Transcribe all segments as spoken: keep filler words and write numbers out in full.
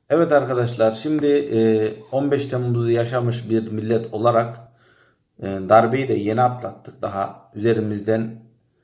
Evet arkadaşlar, şimdi e, on beş Temmuz'u yaşamış bir millet olarak e, darbeyi de yeni atlattık daha üzerimizden.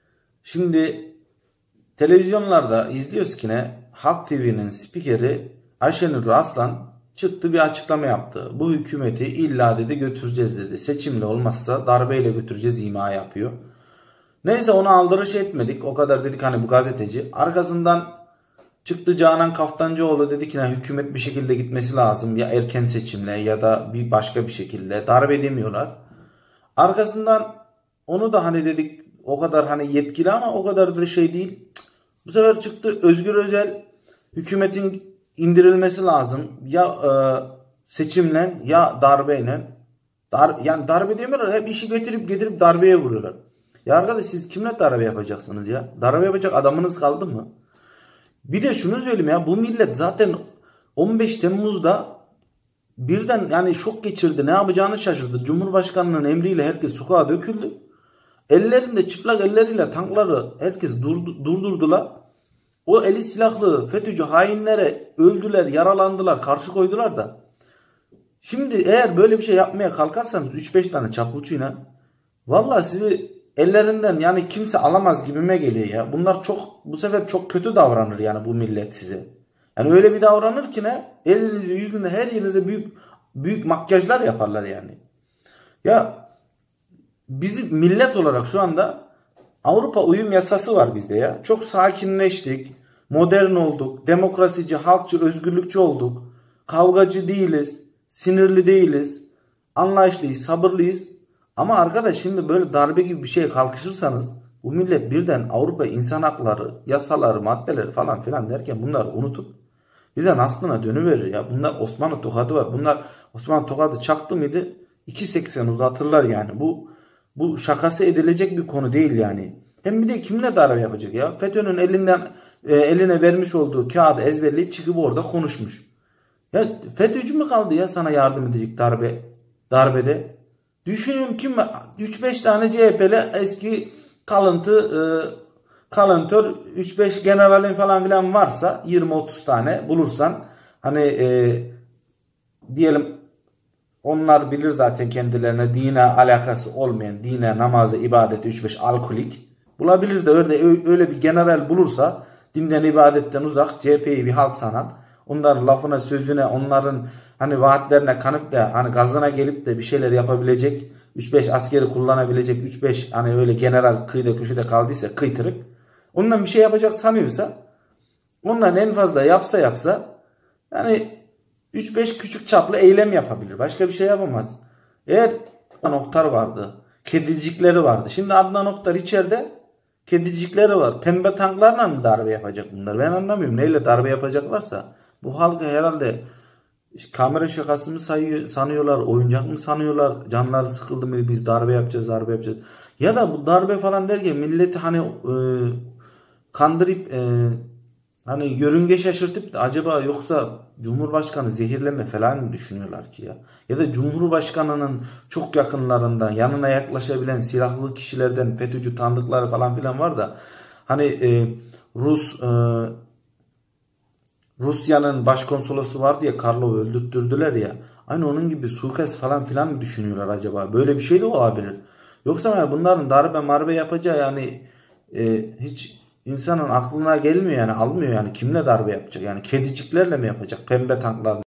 Şimdi televizyonlarda izliyoruz ki ne? Halk T V'nin spikeri Ayşenur Aslan çıktı, bir açıklama yaptı. Bu hükümeti illa dedi götüreceğiz dedi. Seçimle olmazsa darbeyle götüreceğiz ima yapıyor. Neyse, onu aldırış etmedik. O kadar dedik hani bu gazeteci. Arkasından çıktı Canan Kaftancıoğlu, dedi ki hükümet bir şekilde gitmesi lazım. Ya erken seçimle ya da bir başka bir şekilde, darbe demiyorlar. Arkasından onu da hani dedik o kadar hani yetkili ama o kadar da şey değil. Bu sefer çıktı Özgür Özel, hükümetin indirilmesi lazım. Ya e, seçimle ya darbeyle. Dar, yani darbe demiyorlar, hep işi getirip getirip darbeye vuruyorlar. Ya arkadaş, siz kimle darbe yapacaksınız ya? Darbe yapacak adamınız kaldı mı? Bir de şunu söyleyeyim ya, bu millet zaten on beş Temmuz'da birden yani şok geçirdi, ne yapacağını şaşırdı. Cumhurbaşkanının emriyle herkes sokağa döküldü. Ellerinde, çıplak elleriyle tankları herkes durdu, durdurdular. O eli silahlı FETÖ'cü hainlere öldüler, yaralandılar, karşı koydular da. Şimdi eğer böyle bir şey yapmaya kalkarsanız üç beş tane çapulcuyla, vallahi sizi ellerinden yani kimse alamaz gibime geliyor ya. Bunlar çok, bu sefer çok kötü davranır yani bu millet size. Yani öyle bir davranır ki ne? Elinizi, yüzünüzü, her yerinize büyük büyük makyajlar yaparlar yani. Ya bizim millet olarak şu anda Avrupa uyum yasası var bizde ya. Çok sakinleştik, modern olduk, demokrasici, halkçı, özgürlükçü olduk. Kavgacı değiliz, sinirli değiliz, anlayışlıyız, sabırlıyız. Ama arkadaş, şimdi böyle darbe gibi bir şeye kalkışırsanız bu millet birden Avrupa insan hakları, yasaları, maddeleri falan filan derken bunları unutup birden aslına dönüverir ya. Bunlar Osmanlı tokadı var. Bunlar Osmanlı tokadı çaktı mıydı iki seksen uzatırlar yani. Bu bu şakası edilecek bir konu değil yani. Hem bir de kimle darbe yapacak ya? FETÖ'nün elinden e, eline vermiş olduğu kağıdı ezberleyip çıkıp orada konuşmuş. Ya FETÖ'cü mü kaldı ya sana yardım edecek darbe darbede? Düşünün kim, üç beş tane C H P'li eski kalıntı e, kalıntör üç beş generalin falan filan varsa, yirmi otuz tane bulursan hani e, diyelim, onlar bilir zaten kendilerine dine alakası olmayan, dine, namazı, ibadeti üç beş alkolik bulabilir de öyle, öyle bir general bulursa, dinden ibadetten uzak, C H P'yi bir halk sanan, onların lafına sözüne, onların hani vaatlerine kanıp da hani gazına gelip de bir şeyler yapabilecek, üç beş askeri kullanabilecek, üç beş hani öyle general kıyıda köşede kaldıysa kıytırık, ondan bir şey yapacak sanıyorsa, ondan en fazla yapsa yapsa yani üç beş küçük çaplı eylem yapabilir. Başka bir şey yapamaz. Eğer Adnan Oktar vardı, kedicikleri vardı. Şimdi Adnan Oktar içeride, kedicikleri var. Pembe tanklarla mı darbe yapacak bunlar? Ben anlamıyorum. Neyle darbe yapacaklarsa. Bu halkı herhalde kamera şakası mı sayıyor, sanıyorlar, oyuncak mı sanıyorlar? Canları sıkıldı mı biz darbe yapacağız, darbe yapacağız. Ya da bu darbe falan derken milleti hani e, kandırıp e, hani yörünge şaşırtıp da acaba yoksa Cumhurbaşkanı zehirleme falan mı düşünüyorlar ki ya? Ya da Cumhurbaşkanının çok yakınlarından, yanına yaklaşabilen silahlı kişilerden FETÖ'cü tanıdıkları falan filan var da hani e, Rus e, Rusya'nın başkonsolosu vardı ya, Karlov'u öldürttürdüler ya. Aynı onun gibi suikast falan filan mı düşünüyorlar acaba? Böyle bir şey de olabilir. Yoksa bunların darbe marbe yapacağı yani e, hiç insanın aklına gelmiyor yani, almıyor yani, kimle darbe yapacak? Yani kediciklerle mi yapacak? Pembe tanklarla.